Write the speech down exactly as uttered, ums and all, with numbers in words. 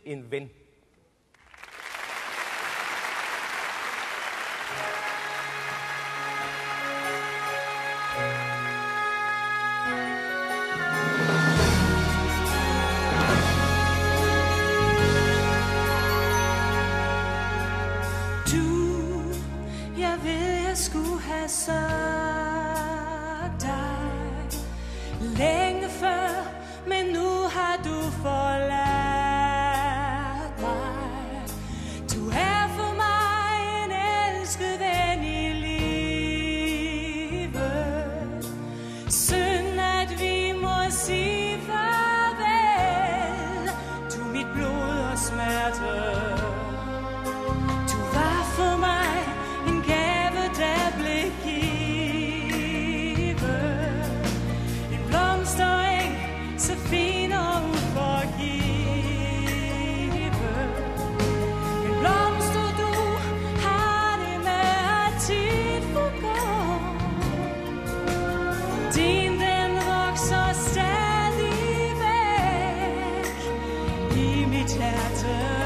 en ven. Skulle have sagt dig længe før, men nu har du forladt mig. Du er for mig en elsket ven i livet. Synd at vi må sige farvel. Du mit blod og smerte. Du var for mig så fin og uforgive. En blomster du har det med at tit forgå. Din den vokser stadig væk i mit hjerte.